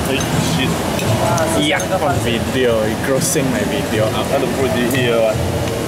shit. Yeah, on video, grossing my video up. I have to put it here.